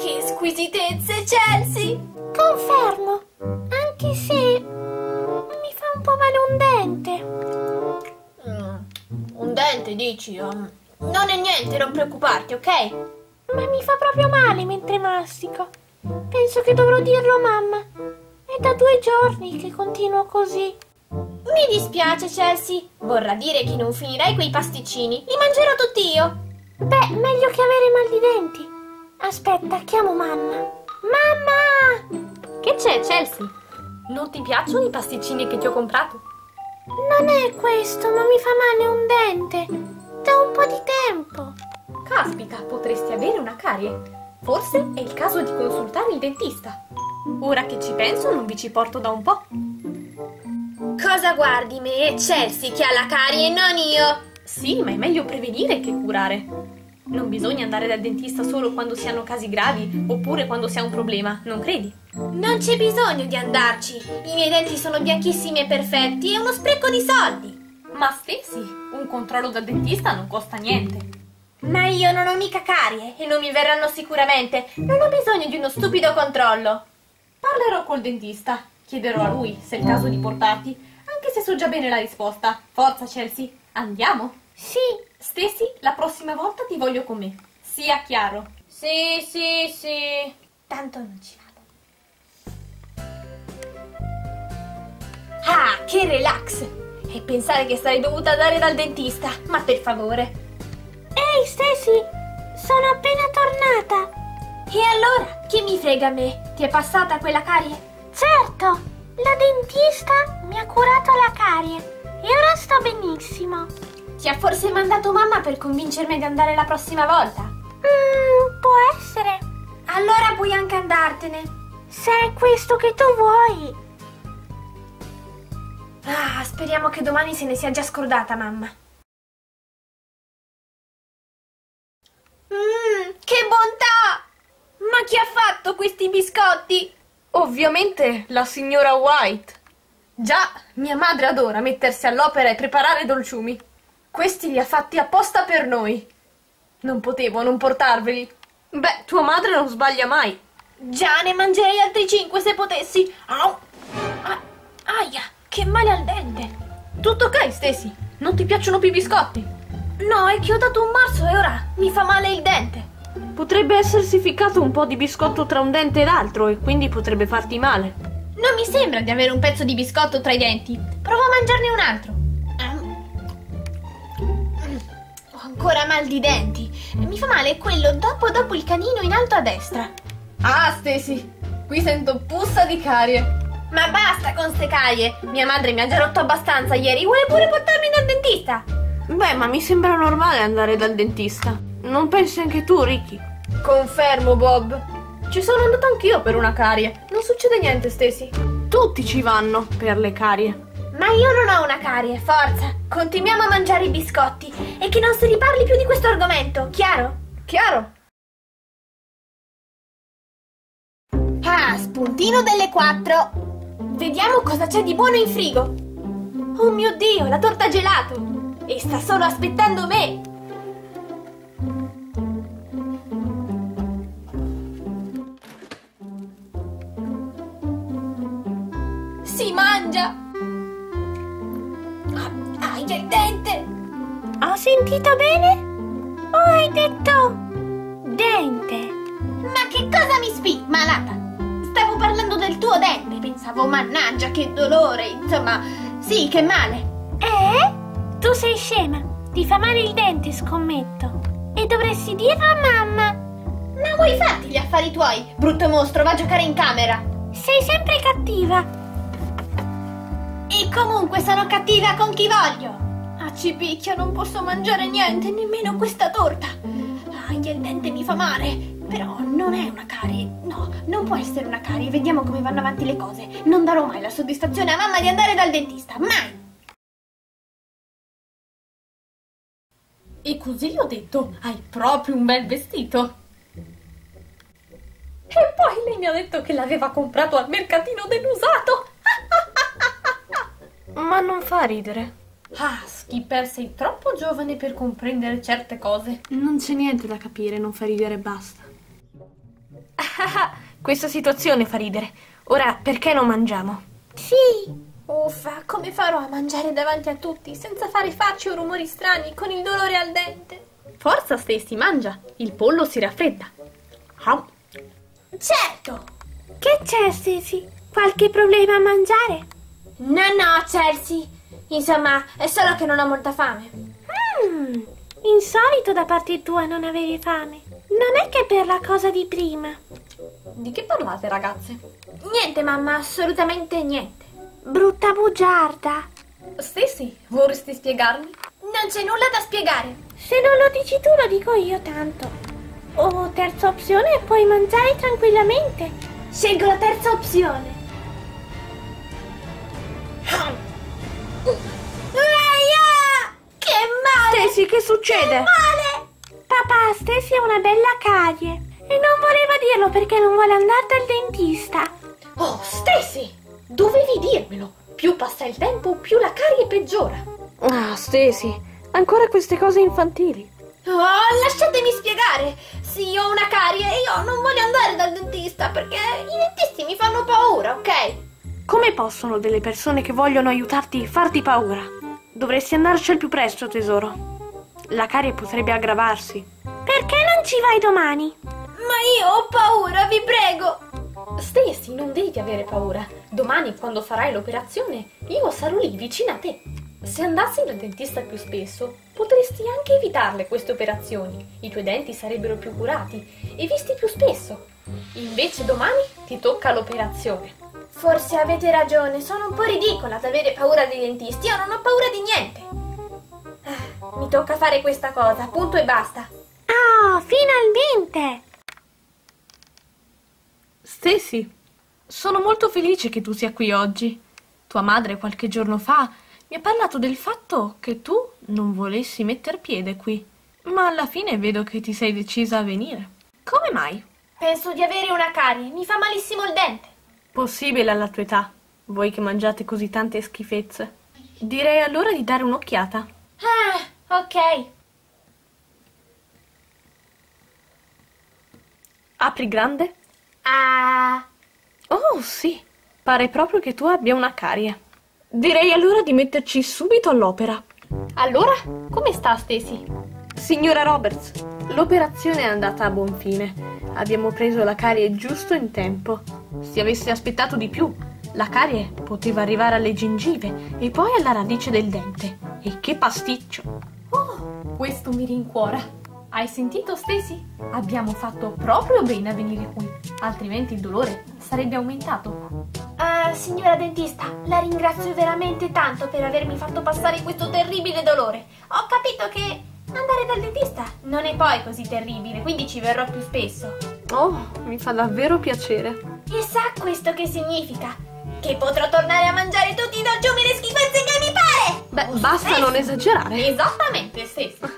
Che squisitezze, Chelsea! Confermo, anche se mi fa un po' male un dente. Un dente, dici? Non è niente, non preoccuparti, ok? Ma mi fa proprio male mentre mastico. Penso che dovrò dirlo a mamma. È da 2 giorni che continuo così. Mi dispiace, Chelsea. Vorrà dire che non finirai quei pasticcini. Li mangerò tutti io. Beh, meglio che avere mal di denti. Aspetta, chiamo mamma. Mamma! Che c'è, Chelsea? Non ti piacciono i pasticcini che ti ho comprato? Non è questo, ma mi fa male un dente. Da un po' di tempo. Caspita, potresti avere una carie. Forse è il caso di consultare il dentista. Ora che ci penso, non vi ci porto da un po'. Cosa guardi me? È Chelsea che ha la carie e non io. Sì, ma è meglio prevenire che curare. Non bisogna andare dal dentista solo quando si hanno casi gravi oppure quando si ha un problema, non credi? Non c'è bisogno di andarci. I miei denti sono bianchissimi e perfetti, è uno spreco di soldi. Ma stessi, un controllo dal dentista non costa niente. Ma io non ho mica carie e non mi verranno sicuramente. Non ho bisogno di uno stupido controllo. Parlerò col dentista. Chiederò a lui se è il caso di portarti, anche se so già bene la risposta. Forza, Chelsea, andiamo? Sì. Stessi, la prossima volta ti voglio con me. Sia chiaro. Sì. Tanto non ci vado. Ah, che relax! E pensare che sarei dovuta andare dal dentista. Ma per favore. Ehi, Stacy, sono appena tornata. E allora, che mi frega a me? Ti è passata quella carie? Certo, la dentista mi ha curato la carie e ora sto benissimo. Ti ha forse mandato mamma per convincermi ad andare la prossima volta? Può essere. Allora puoi anche andartene. Se è questo che tu vuoi. Ah, speriamo che domani se ne sia già scordata mamma. Che bontà! Ma chi ha fatto questi biscotti? Ovviamente la signora White. Già, mia madre adora mettersi all'opera e preparare dolciumi. Questi li ha fatti apposta per noi. Non potevo non portarveli. Beh, tua madre non sbaglia mai. Già, ne mangerei altri 5 se potessi. Au! Aia, che male al dente. Tutto ok, Stacy? Non ti piacciono più i biscotti? No, è che ho dato un morso e ora mi fa male il dente. Potrebbe essersi ficcato un po' di biscotto tra un dente e l'altro e quindi potrebbe farti male. Non mi sembra di avere un pezzo di biscotto tra i denti. Provo a mangiarne un altro. Ho ancora mal di denti. Mi fa male quello dopo il canino in alto a destra. Ah, Stacy, qui sento puzza di carie. Ma basta con ste carie. Mia madre mi ha già rotto abbastanza ieri. Vuole pure portarmi dal dentista? Beh, ma mi sembra normale andare dal dentista. Non pensi anche tu, Ricky? Confermo, Bob. Ci sono andato anch'io per una carie. Non succede niente, Stacy. Tutti ci vanno per le carie. Ma io non ho una carie, forza. Continuiamo a mangiare i biscotti e che non si riparli più di questo argomento, chiaro? Chiaro. Ah, spuntino delle 4. Vediamo cosa c'è di buono in frigo. Oh mio Dio, la torta gelato. E sta solo aspettando me. Si mangia. Aia il dente. Ho sentito bene? O hai detto dente? Ma che cosa mi spi, malata? Stavo parlando del tuo dente. Pensavo, mannaggia, che dolore. Insomma, sì, che male. Tu sei scema. Ti fa male il dente, scommetto. E dovresti dirlo a mamma. Ma vuoi farti gli affari tuoi, brutto mostro? Va a giocare in camera. Sei sempre cattiva. E comunque sono cattiva con chi voglio. Ci picchia, non posso mangiare niente, nemmeno questa torta. Il dente mi fa male. Però non è una carie. No, non può essere una carie. Vediamo come vanno avanti le cose. Non darò mai la soddisfazione a mamma di andare dal dentista. Mai! E così gli ho detto, hai proprio un bel vestito. E poi lei mi ha detto che l'aveva comprato al mercatino dell'usato. Ma non fa ridere. Ah, Skipper, sei troppo giovane per comprendere certe cose. Non c'è niente da capire, non fa ridere, basta. Questa situazione fa ridere. Ora, perché non mangiamo? Sì. Uffa, come farò a mangiare davanti a tutti senza fare facce o rumori strani con il dolore al dente? Forza, Stacy, mangia. Il pollo si raffredda. Certo. Che c'è, Stacy? Qualche problema a mangiare? No, Chelsea. Insomma, è solo che non ho molta fame. Insolito da parte tua non avere fame. Non è che per la cosa di prima. Di che parlate, ragazze? Niente, mamma, assolutamente niente. Brutta bugiarda. Stacy, vorresti spiegarmi? Non c'è nulla da spiegare. Se non lo dici tu, lo dico io tanto. O terza opzione, puoi mangiare tranquillamente. Scelgo la terza opzione. Che male! Stacy, che succede? Che male! Papà, Stacy ha una bella carie e non voleva dirlo perché non vuole andare dal dentista. Oh, Stacy, dovevi dirmelo. Più passa il tempo, più la carie peggiora. Ah, Stacy, ancora queste cose infantili. Oh, lasciatemi spiegare. Sì, ho una carie e io non voglio andare dal dentista perché i dentisti mi fanno paura, ok? Come possono delle persone che vogliono aiutarti farti paura? Dovresti andarci al più presto, tesoro. La carie potrebbe aggravarsi. Perché non ci vai domani? Ma io ho paura, vi prego. Stacy, non devi avere paura. Domani, quando farai l'operazione, io sarò lì vicino a te. Se andassi dal dentista più spesso, potresti anche evitarle queste operazioni. I tuoi denti sarebbero più curati e visti più spesso. Invece domani ti tocca l'operazione. Forse avete ragione, sono un po' ridicola ad avere paura dei dentisti. Io non ho paura di niente. Mi tocca fare questa cosa, punto e basta. Ah, finalmente! Stacy, sono molto felice che tu sia qui oggi. Tua madre qualche giorno fa mi ha parlato del fatto che tu non volessi metter piede qui, ma alla fine vedo che ti sei decisa a venire. Come mai? Penso di avere una carie, mi fa malissimo il dente. Possibile alla tua età, voi che mangiate così tante schifezze. Direi allora di dare un'occhiata. Ah, ok. Apri grande. Ah. Oh, sì, pare proprio che tu abbia una carie. Direi allora di metterci subito all'opera. Allora, come sta Stacy? Signora Roberts, l'operazione è andata a buon fine. Abbiamo preso la carie giusto in tempo. Se avesse aspettato di più, la carie poteva arrivare alle gengive e poi alla radice del dente. E che pasticcio! Oh, questo mi rincuora. Hai sentito, Stacy? Abbiamo fatto proprio bene a venire qui, altrimenti il dolore sarebbe aumentato. Signora dentista, la ringrazio veramente tanto per avermi fatto passare questo terribile dolore. Ho capito che andare dal dentista non è poi così terribile, quindi ci verrò più spesso. Oh, mi fa davvero piacere. E sa questo che significa? Che potrò tornare a mangiare tutti i dolciumi e le schifezze che mi pare! Beh, basta non esagerare. Esattamente, Stacy.